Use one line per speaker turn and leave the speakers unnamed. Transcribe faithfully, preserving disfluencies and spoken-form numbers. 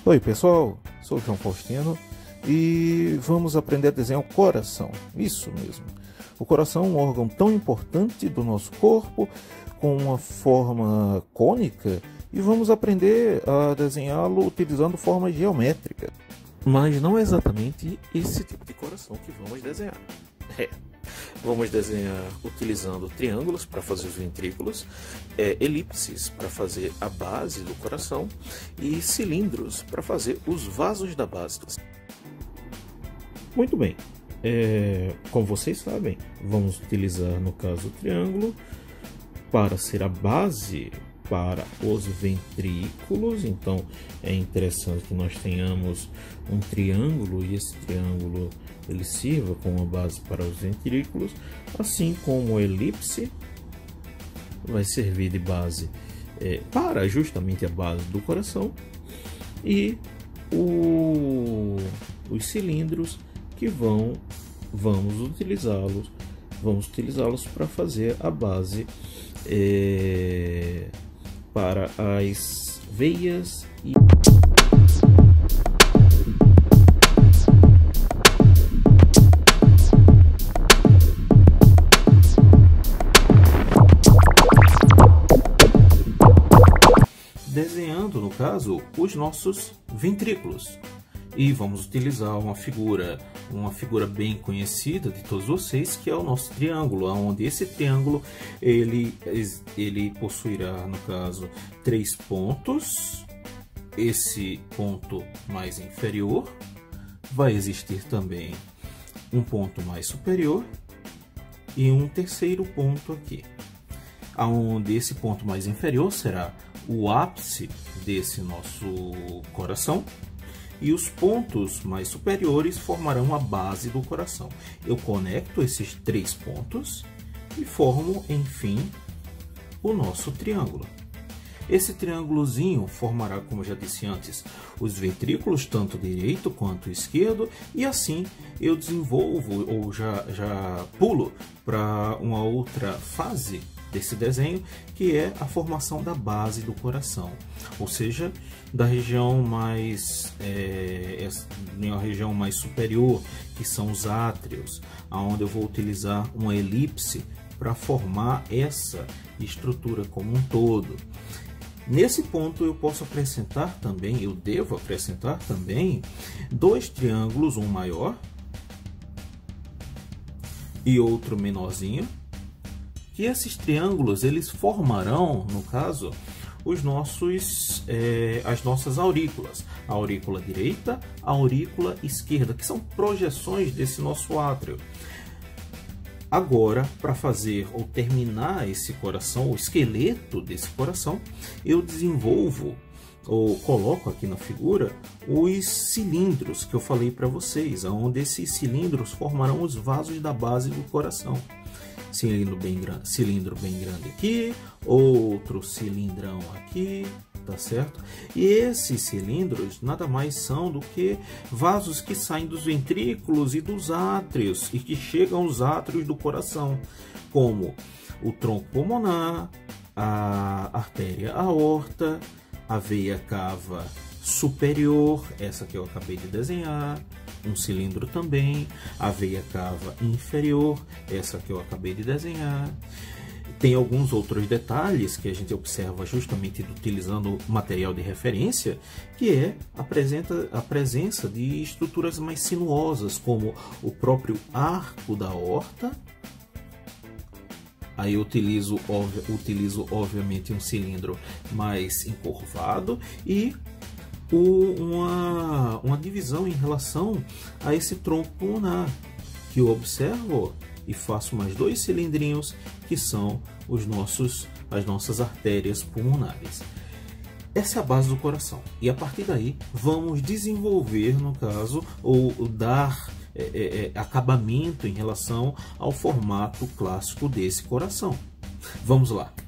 Oi pessoal, sou o João Faustino e vamos aprender a desenhar o coração, isso mesmo. O coração é um órgão tão importante do nosso corpo, com uma forma cônica, e vamos aprender a desenhá-lo utilizando formas geométricas. Mas não é exatamente esse tipo de coração que vamos desenhar. É. Vamos desenhar utilizando triângulos para fazer os ventrículos, é, elipses para fazer a base do coração e cilindros para fazer os vasos da base. Muito bem, é, como vocês sabem, vamos utilizar no caso o triângulo para ser a base para os ventrículos. Então é interessante que nós tenhamos um triângulo e esse triângulo ele sirva como base para os ventrículos, assim como a elipse vai servir de base é, para justamente a base do coração, e o, os cilindros que vão vamos utilizá-los vamos utilizá-los para fazer a base é, para as veias e desenhando, no caso, os nossos ventrículos. E vamos utilizar uma figura, uma figura bem conhecida de todos vocês, que é o nosso triângulo, onde esse triângulo ele, ele possuirá, no caso, três pontos. Esse ponto mais inferior, vai existir também um ponto mais superior e um terceiro ponto aqui, aonde esse ponto mais inferior será o ápice desse nosso coração, e os pontos mais superiores formarão a base do coração. Eu conecto esses três pontos e formo, enfim, o nosso triângulo. Esse triângulozinho formará, como eu já disse antes, os ventrículos, tanto direito quanto esquerdo, e assim eu desenvolvo ou já, já pulo para uma outra fase desse desenho, que é a formação da base do coração, ou seja, da região mais é, a região mais superior, que são os átrios, aonde eu vou utilizar uma elipse para formar essa estrutura como um todo. Nesse ponto eu posso acrescentar também, eu devo acrescentar também dois triângulos, um maior e outro menorzinho. E esses triângulos eles formarão, no caso, os nossos, é, as nossas aurículas, a aurícula direita, a aurícula esquerda, que são projeções desse nosso átrio. Agora, para fazer ou terminar esse coração, o esqueleto desse coração, eu desenvolvo ou coloco aqui na figura os cilindros que eu falei para vocês, onde esses cilindros formarão os vasos da base do coração. Cilindro bem grande, cilindro bem grande aqui, outro cilindrão aqui, tá certo? E esses cilindros nada mais são do que vasos que saem dos ventrículos e dos átrios e que chegam aos átrios do coração, como o tronco pulmonar, a artéria aorta, a veia cava superior, essa que eu acabei de desenhar, um cilindro também, a veia cava inferior, essa que eu acabei de desenhar. Tem alguns outros detalhes que a gente observa justamente utilizando material de referência, que é a, presenta, a presença de estruturas mais sinuosas, como o próprio arco da aorta. Aí eu utilizo, utilizo obviamente um cilindro mais encurvado e Uma, uma divisão em relação a esse tronco pulmonar, que eu observo e faço mais dois cilindrinhos, que são os nossos, as nossas artérias pulmonares. Essa é a base do coração, e a partir daí vamos desenvolver, no caso, ou dar é, é, acabamento em relação ao formato clássico desse coração. Vamos lá!